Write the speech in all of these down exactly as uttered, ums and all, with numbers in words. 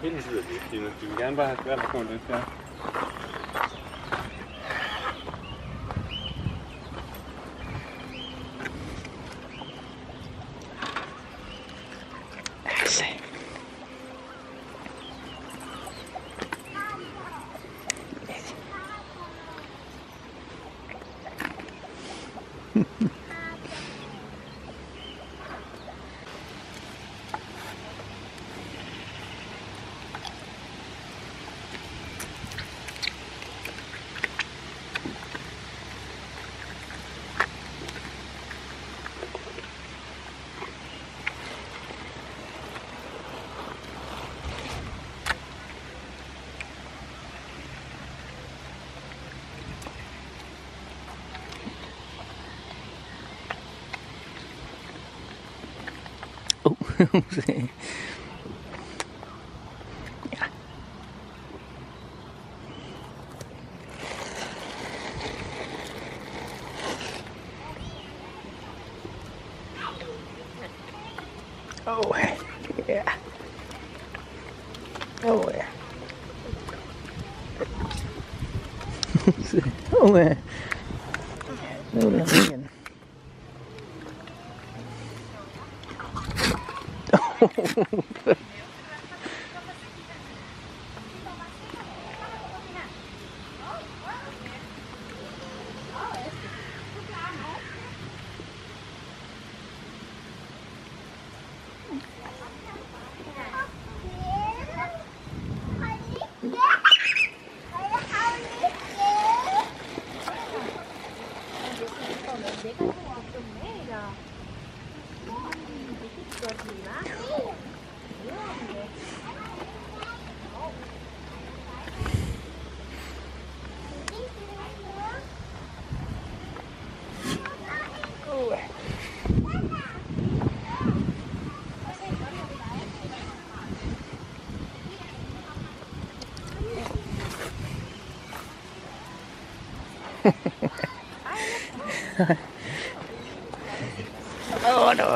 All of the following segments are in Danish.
Selvfølgelig gider de ikke, Tina. De vil gerne bare have svært at få lidt der. Ja. Oh, yeah. Oh, yeah. Oh, yeah. Nu er det igen. Oh no.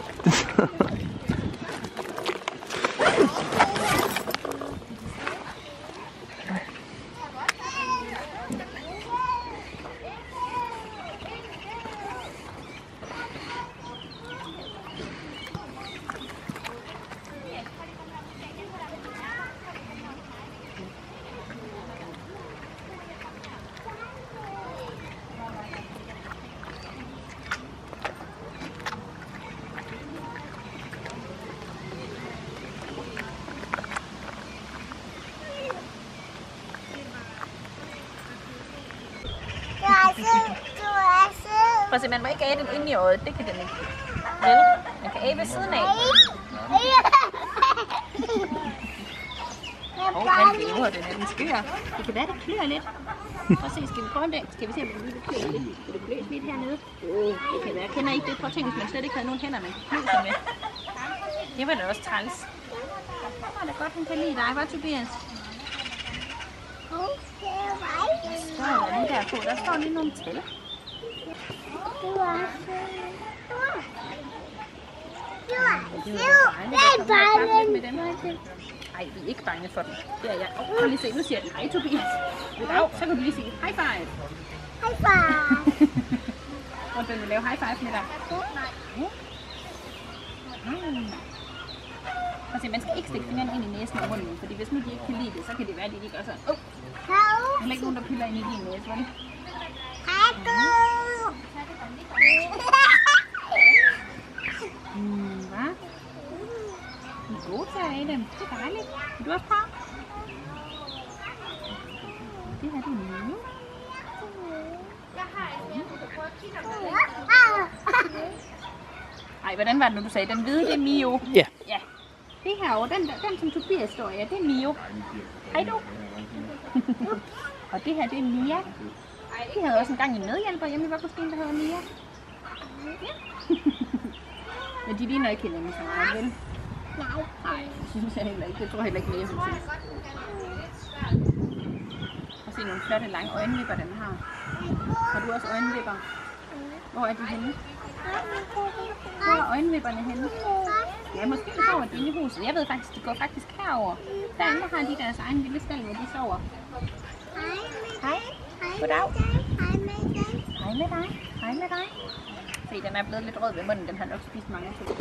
Prøv at se, man må ikke æde den inde i øjet, det kan den ikke. Vel? Man kan æde ved siden af. Åh, han lever, den er den skyer. Det kan være, det klør lidt. Prøv at se, skal vi prøve det? Skal vi se, om det klør lidt? Skal det kløs lidt hernede? Oh, det kan være. Jeg kender ikke det. Prøv at tænke, hvis man slet ikke havde nogen hænder, man kan klø sig med. Det var da også træls. Det var da godt, han kan lide dig, hva' Tobias? Der står der lige der på. Der står lige nogle tal. Ej, vi er ikke bange for den. Det er jeg. Åh, oh, lige se, nu siger den hej, Tobias. Au, så kan du lige sige high five. High five. Og den vil lave high five med dig. Og se, man skal ikke stikke fingeren ind i næsen og munden, fordi hvis nu de ikke kan lide det, så kan det være, at de ikke gør sådan. Åh, der er ikke nogen, der piller ind i din næse, vel? Hmm, hvad? I er gode til at æde dem. Det er dejligt. Vil du også prøve? Det her, det er Mio. Jeg har en mere, du kan prøve at kigge om det. Ej, hvordan var det nu, du sagde? Den hvide, det er Mio. Ja. Ja. Det her over, den, den som Tobias står i, ja, det er Mio. Hej du. Og det her, det er Mia. Vi havde også engang en medhjælper hjemme i vuggestueen, der hedder Mia. Ja. Men de ligner ikke hinanden så meget, vel? Nej. Nej, det synes jeg heller ikke. Det tror jeg heller ikke mere, som synes. Og se nogle flotte lange øjenvipper, den har. Har du også øjenvipper? Hvor er de henne? Hvor er øjenvipperne henne? Ja, måske de sover inde i huset. Jeg ved faktisk, de går faktisk herover. Derinde har de deres egen lille stald, hvor de sover. Hej. Goddag. Hej med dig. Hej med dig. Hej med dig. Se, den er blevet lidt rød ved munden. Den har nok spist mange ting.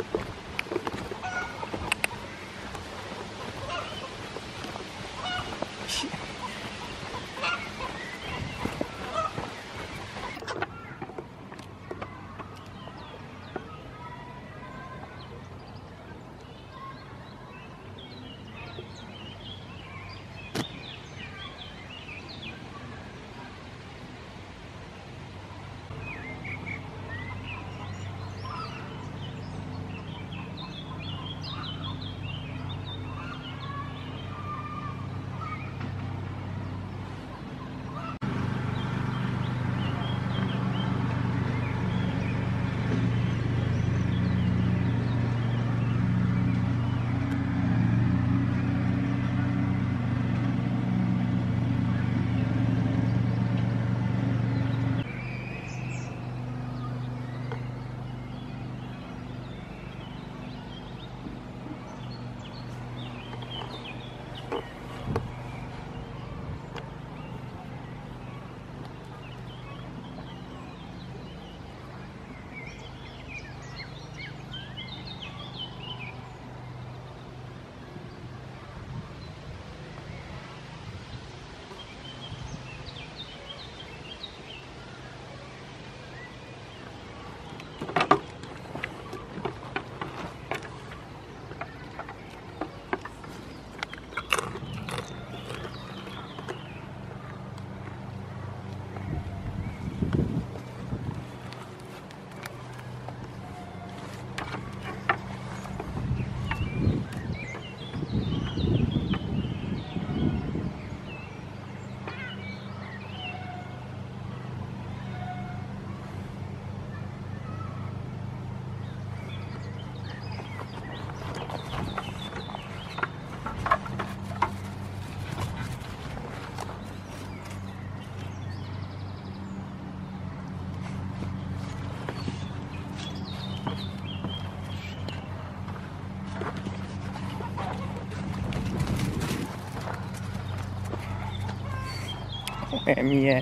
Mia.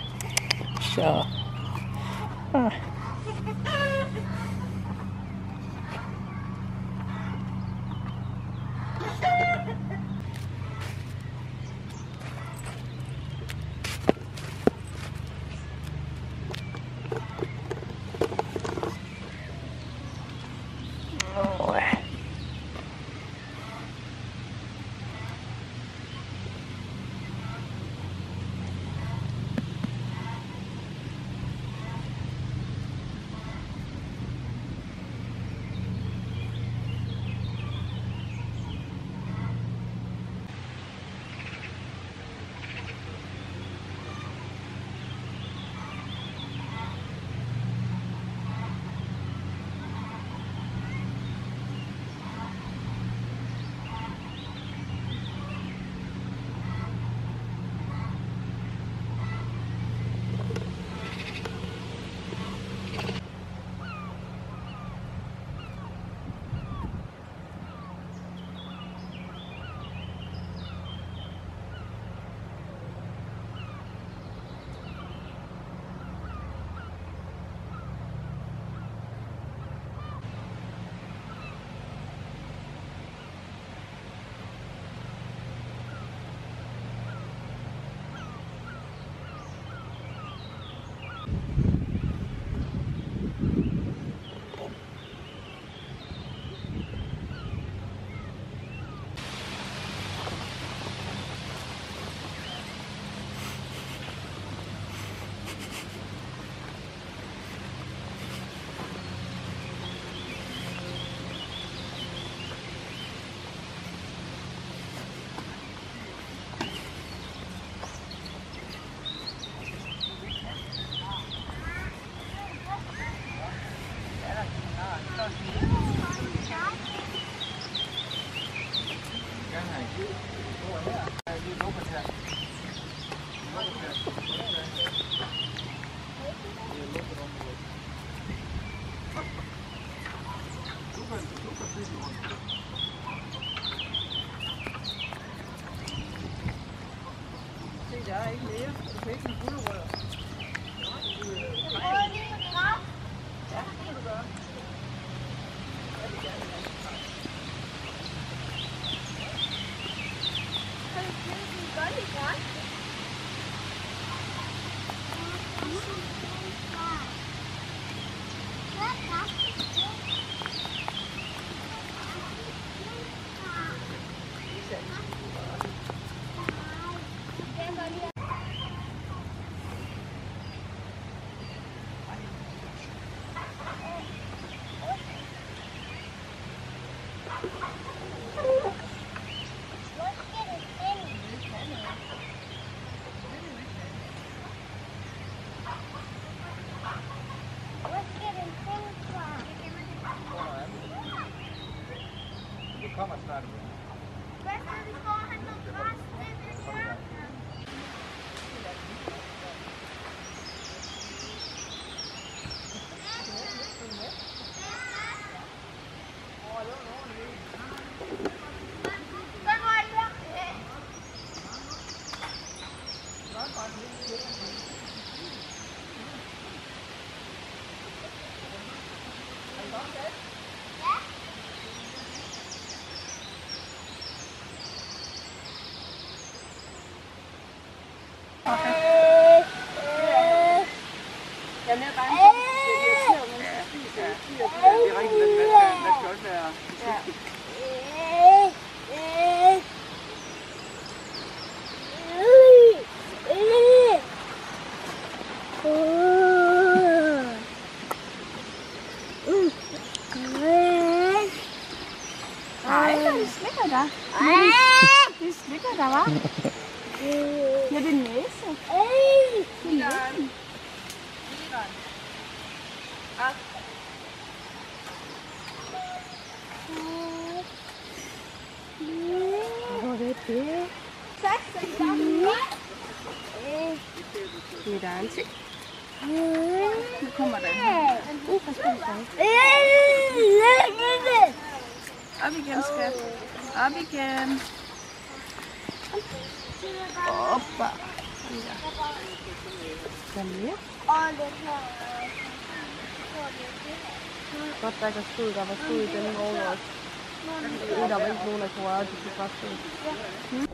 Så. Ah. Kommer snart. Hvad skal vi gå og have noget græs? Det vil jeg. Jeg er mere bange for, at det irriterer, mens jeg spiser. Det er rigtigt, den man skal også være forsigtig. Nej, de slikker dig. De slikker dig, hva'? Ja, det er næse. Det er næse. Hvor er det det? Det er der en ting. Nu kommer der en. Uh, hvad skal du sige? Op igen, skat. Op igen. Oppa. Hvad mere? Godt, der kan stå, der var stod i denne år også. Der var ikke nogen, der kunne røre, de kunne bare stå.